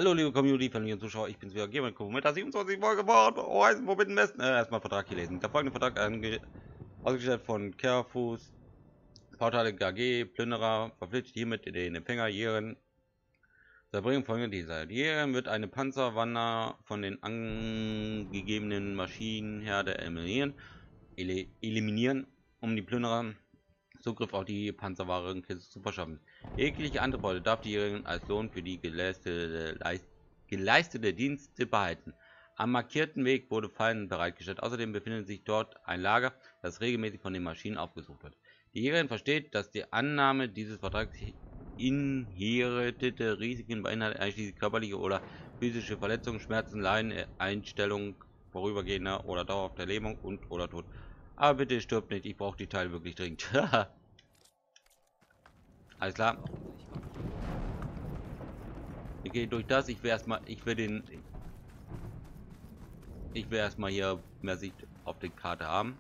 Hallo liebe Community, Familie und Zuschauer, ich bin's wieder, Gamer mit der 27 Folge geworden. Oh, heißen, wo bin ich besten? Erstmal Vertrag hier lesen. Der folgende Vertrag ausgestellt von Carefus, Portale KG, Plünderer, verpflichtet hiermit den Empfänger Jähren zu erbringen folgende Dienste. Die Jähren wird eine Panzerwander von den angegebenen Maschinenherde eliminieren, um die Plünderer Zugriff auf die Panzerwarenkiste zu verschaffen. Jegliche andere Beute darf die Jägerin als Lohn für die geleistete Dienste behalten. Am markierten Weg wurde Fallen bereitgestellt. Außerdem befindet sich dort ein Lager, das regelmäßig von den Maschinen aufgesucht wird. Die Jägerin versteht, dass die Annahme dieses Vertrags inhärente Risiken beinhaltet, einschließlich körperliche oder physische Verletzungen, Schmerzen, Leiden, Einstellung vorübergehender oder dauerhafter Lähmung und oder Tod. Aber bitte stirbt nicht, ich brauche die Teile wirklich dringend. Alles klar. Wir gehen durch das. Ich will erstmal hier mehr Sicht auf die Karte haben.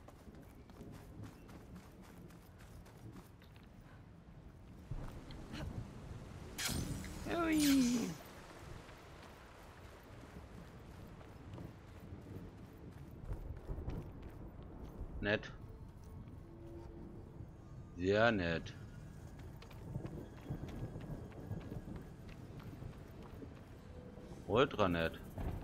Ui. Nett. Sehr nett. Ultra nett.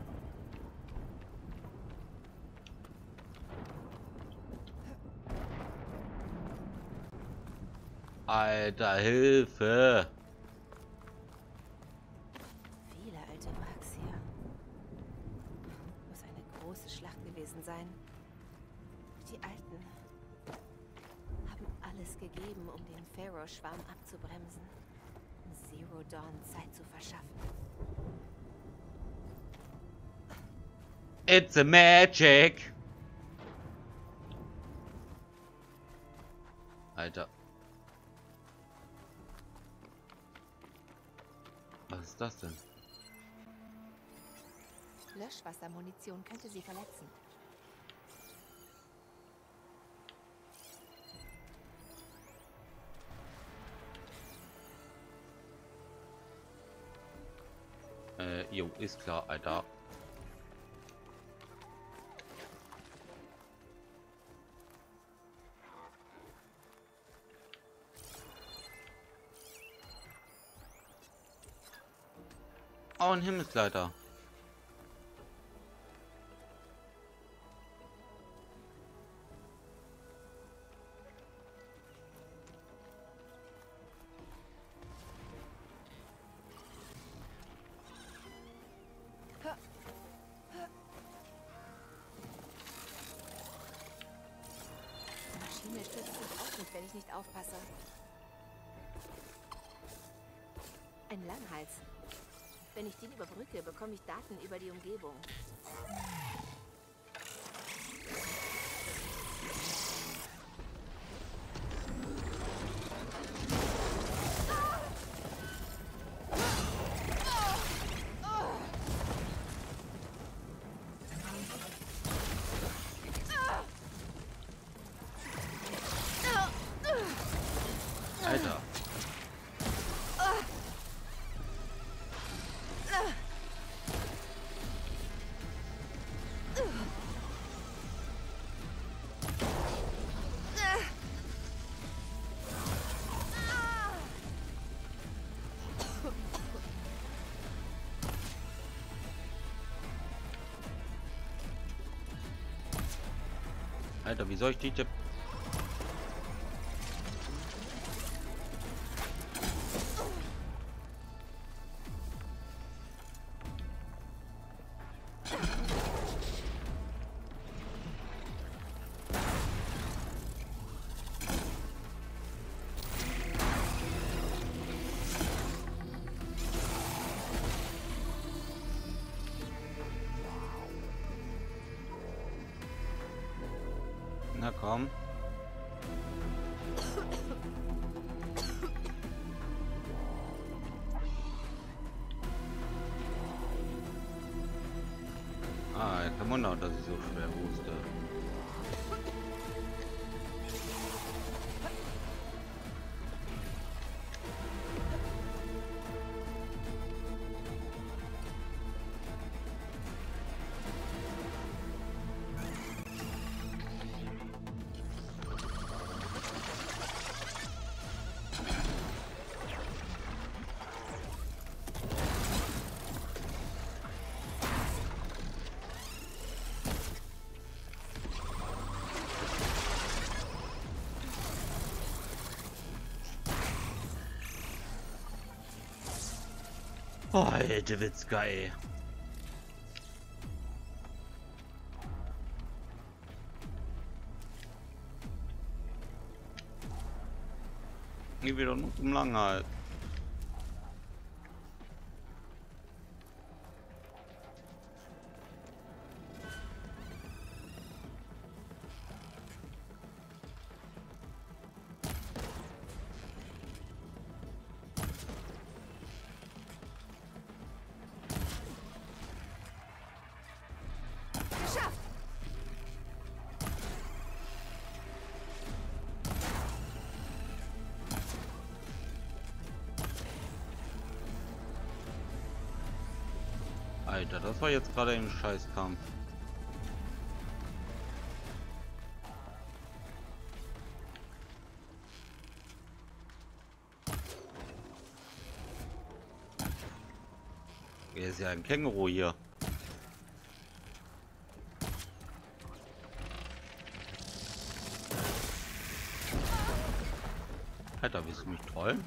Alter, Hilfe! Viele alte Wracks hier. Muss eine große Schlacht gewesen sein. Die Alten haben alles gegeben, um den Pharaoh-Schwarm abzubremsen, um Zero Dawn Zeit zu verschaffen. It's a magic! Alter. Was ist das denn? Löschwassermunition könnte sie verletzen. Jo, ist klar, Alter. Oh, ein Himmelsleiter. Die Maschine stürzt sich auch nicht, wenn ich nicht aufpasse. Ein Langhals. Wenn ich den überbrücke, bekomme ich Daten über die Umgebung. Alter. Alter, wie soll ich die Tipp? Na komm. Ah, kein Wunder, dass ich so schwer huste. Alter Witzka, ey. Nie wieder noch zum Langhals. Geschafft! Alter, das war jetzt gerade ein Scheißkampf. Er ist ja ein Känguru hier. Alter, willst du mich trollen?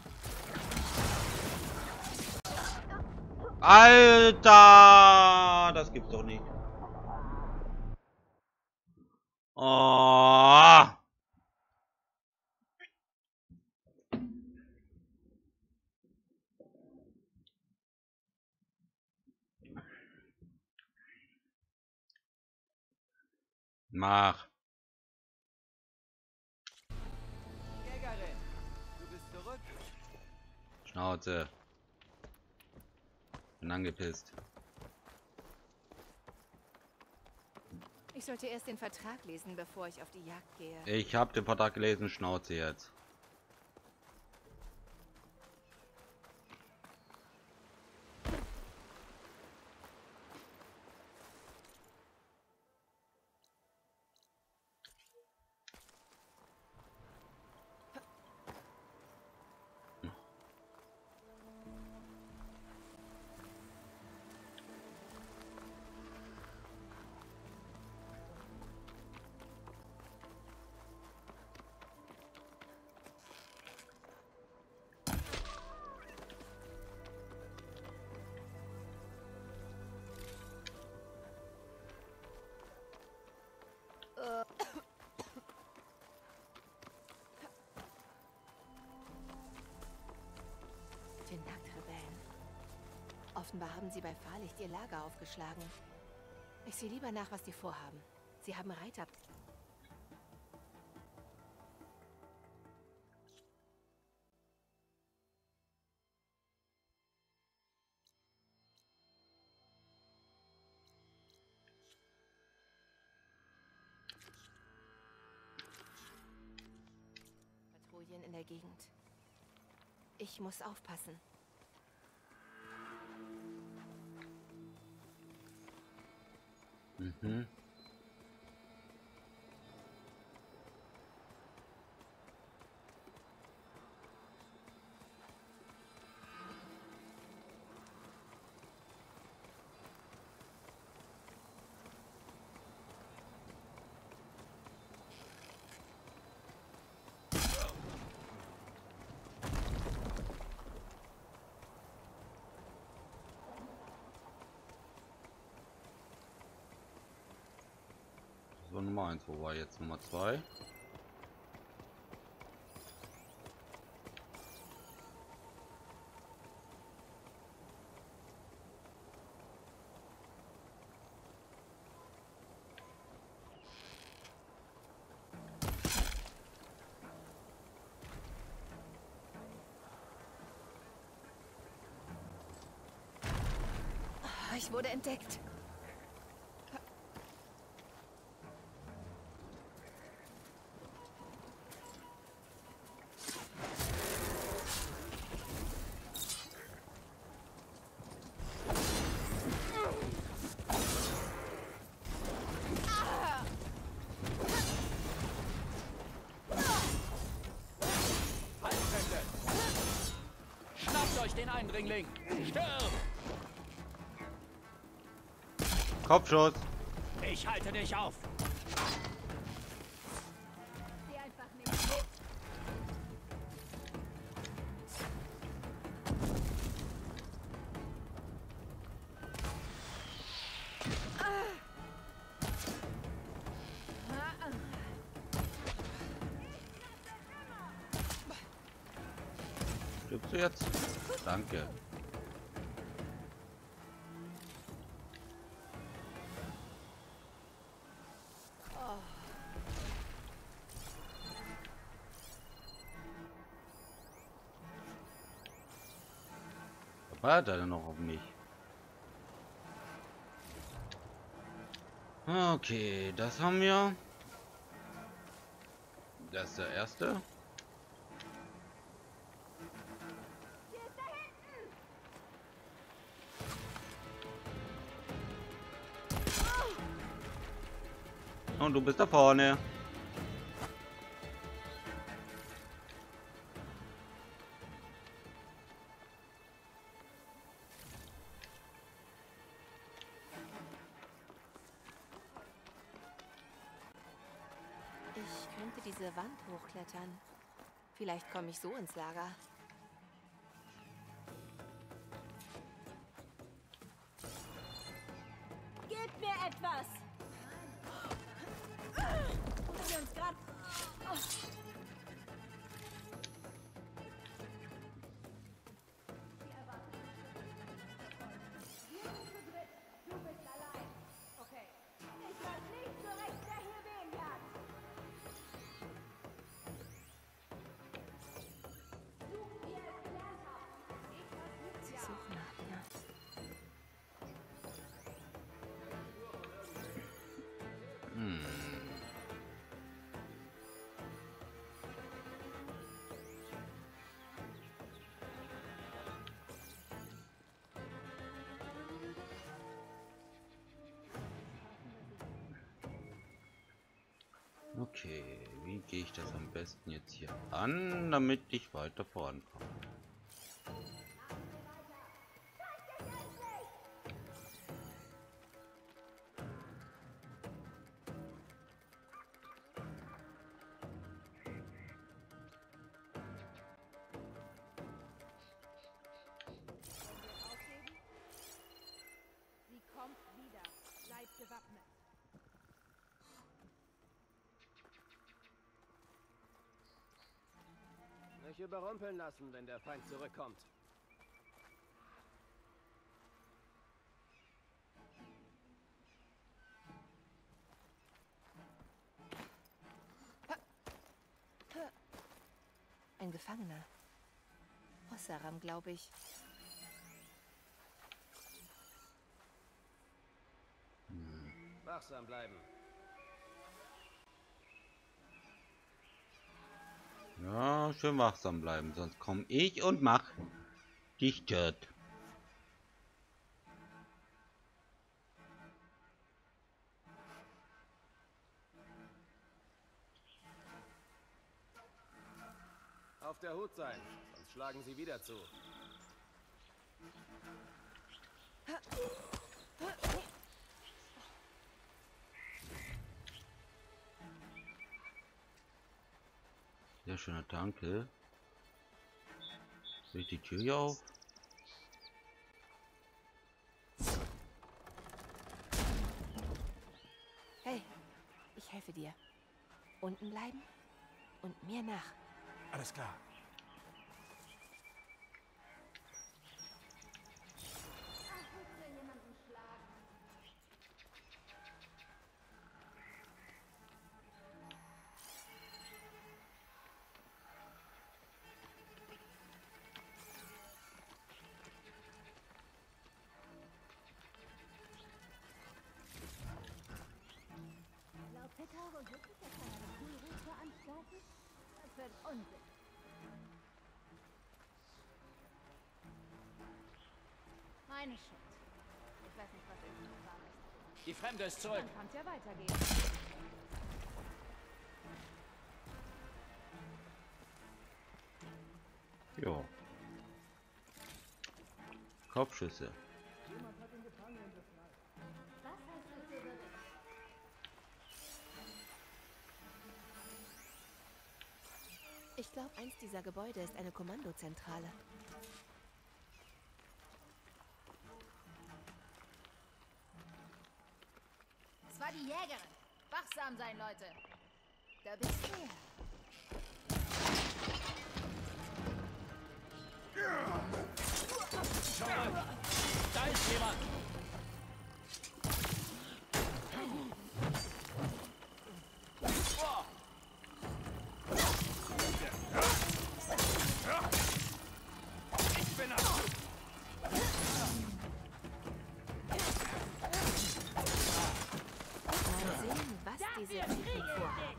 Alter, das gibt's doch nicht. Oh. Mach. Jägerin, du bist zurück. Schnauze. Bin angepisst. Ich sollte erst den Vertrag lesen, bevor ich auf die Jagd gehe. Ich hab den Vertrag gelesen, Schnauze jetzt. Die Nacktrebellen. Offenbar haben sie bei Fahrlicht ihr Lager aufgeschlagen. Ich sehe lieber nach, was die vorhaben. Sie haben Reiter. Patrouillen in der Gegend. Ich muss aufpassen. Mhm. So, Nummer 1, wo war jetzt Nummer 2? Ich wurde entdeckt. Halbfeste. Schnappt euch den Eindringling. Stirb! Kopfschuss! Ich halte dich auf. Sieh einfach nicht mit. Drückst du jetzt? Danke. War da denn noch auf mich? Okay, das haben wir. Das ist der erste. Und du bist da vorne. Ich könnte diese Wand hochklettern. Vielleicht komme ich so ins Lager. Gib mir etwas! Wir uns grad... Sie suchen nach mir. Okay, wie gehe ich das am besten jetzt hier an, damit ich weiter vorankomme? Sie kommt wieder. Seid gewappnet. Nicht überrumpeln lassen, wenn der Feind zurückkommt. Ein Gefangener. Ossaram, glaube ich. Wachsam bleiben. Ja, schön wachsam bleiben, sonst komme ich und mach dich tot. Auf der Hut sein, sonst schlagen sie wieder zu. Sehr schöner Danke. Soll ich die Tür hier auf? Hey, ich helfe dir. Unten bleiben und mir nach. Alles klar. Laut Petaro wirklich, dass er eine Schulruf veranstaltet? Das wird Unsinn. Meine Schuld. Ich weiß nicht, was ich noch war. Die Fremde ist zurück. Dann kann's ja weitergehen. Ja. Kopfschüsse. Was hast du zu berichten? Ich glaube, eins dieser Gebäude ist eine Kommandozentrale. Es war die Jägerin. Wachsam sein, Leute. Da bist du ja. Da ist jemand! Ich bin ab! Mal sehen, was diese Typen vorhaben.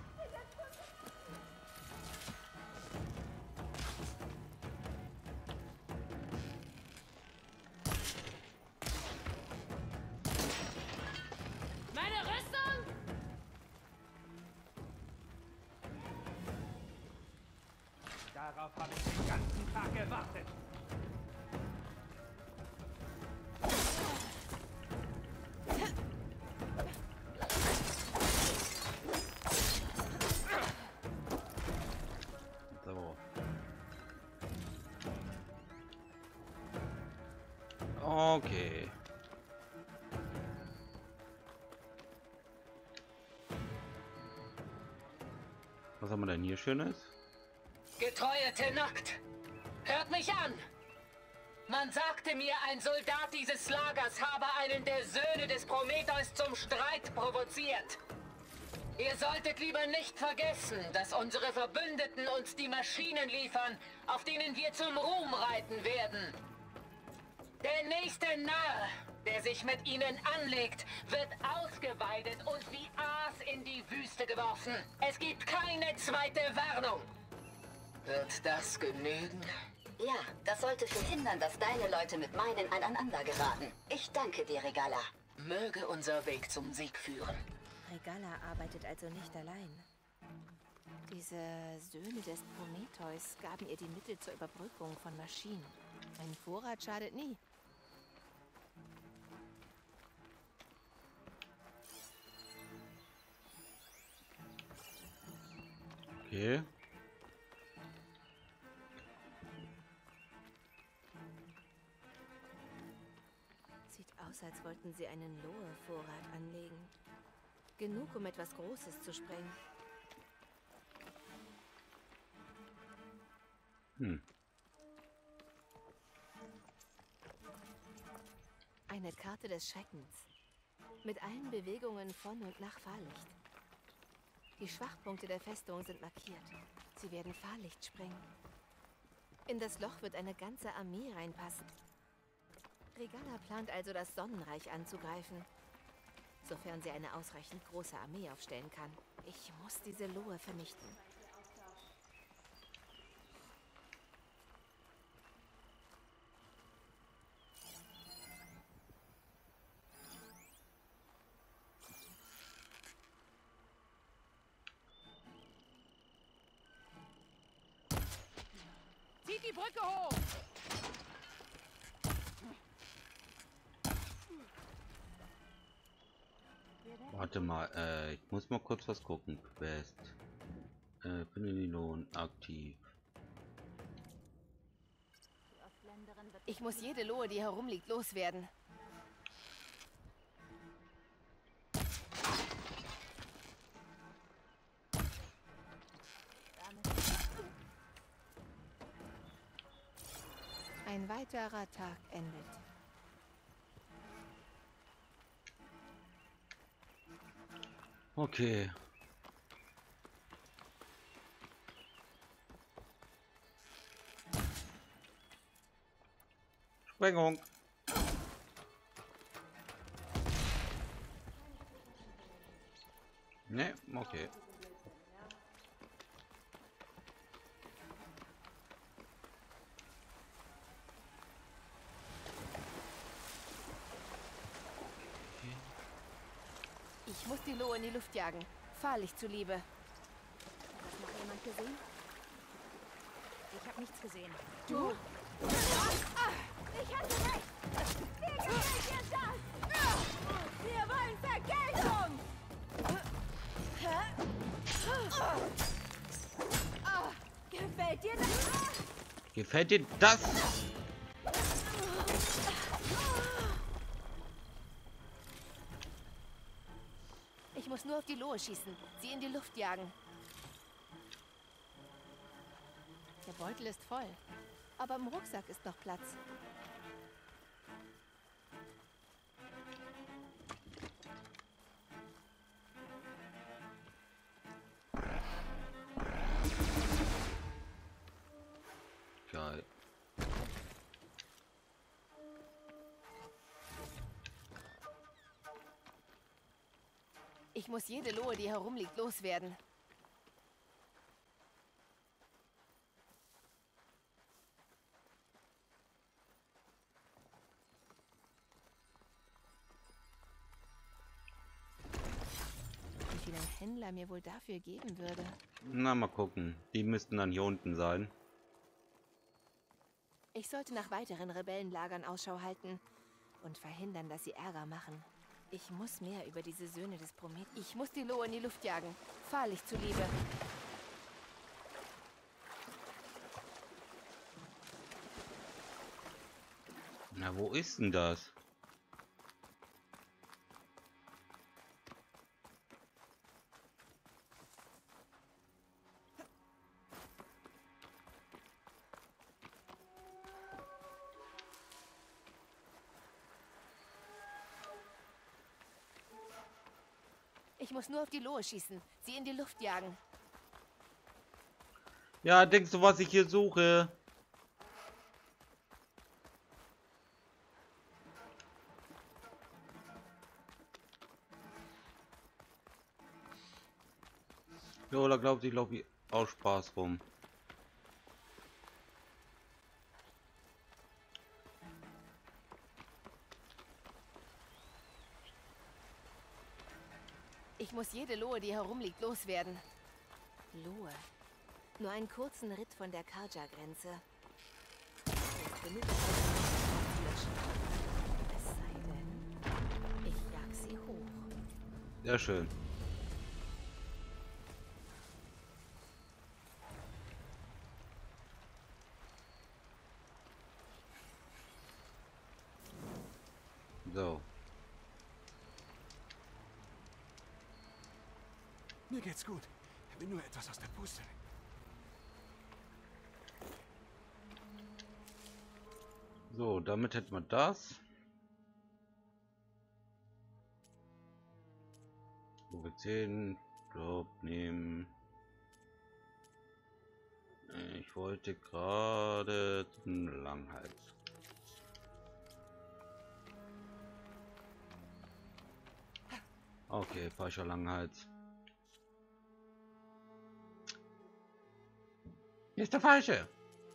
Meine Rüstung! Darauf habe ich den ganzen Tag gewartet. So. Okay. Was haben wir denn hier Schönes? Getreue Tenakt, hört mich an! Man sagte mir, ein Soldat dieses Lagers habe einen der Söhne des Prometheus zum Streit provoziert. Ihr solltet lieber nicht vergessen, dass unsere Verbündeten uns die Maschinen liefern, auf denen wir zum Ruhm reiten werden. Der nächste Narr, der sich mit ihnen anlegt, wird ausgeweidet und wie Aas in die Wüste geworfen. Es gibt keine zweite Warnung. Wird das genügen? Ja, das sollte verhindern, dass deine Leute mit meinen aneinander geraten. Ich danke dir, Regala. Möge unser Weg zum Sieg führen. Regala arbeitet also nicht allein. Diese Söhne des Prometheus gaben ihr die Mittel zur Überbrückung von Maschinen. Ein Vorrat schadet nie. Okay. Sieht aus, als wollten sie einen Lohe-Vorrat anlegen. Genug, um etwas Großes zu sprengen. Eine Karte des Schreckens. Mit allen Bewegungen von und nach Fahrlicht. Die Schwachpunkte der Festung sind markiert. Sie werden Fahrlicht sprengen. In das Loch wird eine ganze Armee reinpassen. Regala plant also, das Sonnenreich anzugreifen. Sofern sie eine ausreichend große Armee aufstellen kann. Ich muss diese Lohe vernichten. Zieht die Brücke hoch! Warte mal, ich muss mal kurz was gucken. Quest. Penelon aktiv. Ich muss jede Lohe, die herumliegt, loswerden. Ein weiterer Tag endet. Okay. Sprengung. Ne, okay. Ich muss die Lohe in die Luft jagen. Fahrlicht zuliebe. Hat das noch jemand gesehen? Ich habe nichts gesehen. Du? Ich hatte recht! Wie gefällt dir das? Wir wollen Vergeltung! Gefällt dir das? Gefällt dir das? Ich muss nur auf die Lohe schießen. Sie in die Luft jagen. Der Beutel ist voll. Aber im Rucksack ist noch Platz. Geil. Ich muss jede Lohe, die herumliegt, loswerden. Wie viel ein Händler mir wohl dafür geben würde. Na, mal gucken. Die müssten dann hier unten sein. Ich sollte nach weiteren Rebellenlagern Ausschau halten und verhindern, dass sie Ärger machen. Ich muss mehr über diese Söhne des Promet. Ich muss die Lohe in die Luft jagen. Fahrlich zuliebe. Na, wo ist denn das? Ich muss nur auf die Lohe schießen, sie in die Luft jagen. Ja, denkst du, was ich hier suche? Ja, oder glaubt ich, laufe ich auch Spaß rum. Ich muss jede Lohe, die herumliegt, loswerden. Lohe. Nur einen kurzen Ritt von der Karja-Grenze. Genug auszulöschen. Es sei denn, ich jag sie hoch. Sehr schön. So. Mir geht's gut. Ich bin nur etwas aus der Puste. So, damit hätten wir das. So, wir 10 Job nehmen. Ich wollte gerade zum Langhals. Okay, Pascha Langhals. Hier ist der falsche.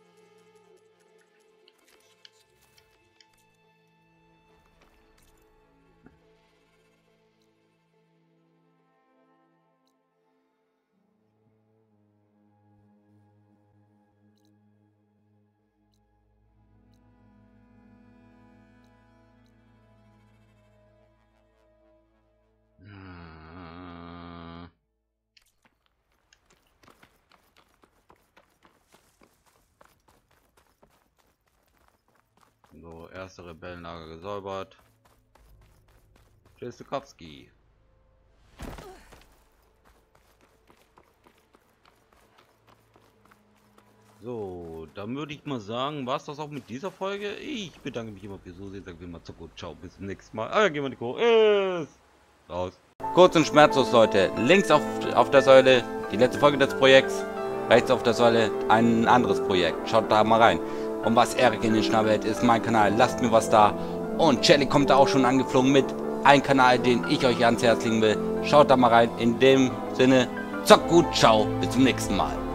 So, erste Rebellenlager gesäubert. Tschüssikowski. So, dann würde ich mal sagen, war es das auch mit dieser Folge. Ich bedanke mich immer fürs Zusehen, sage immer gut, ciao, bis zum nächsten Mal. Gehen wir die ist raus. Kurz und schmerzlos, Leute. Links auf der Säule die letzte Folge des Projekts. Rechts auf der Säule ein anderes Projekt. Schaut da mal rein. Und was Erik in den Schnabel hält, ist mein Kanal. Lasst mir was da. Und Shelly kommt da auch schon angeflogen mit. Ein Kanal, den ich euch ans Herz legen will. Schaut da mal rein. In dem Sinne, zockt gut, ciao, bis zum nächsten Mal.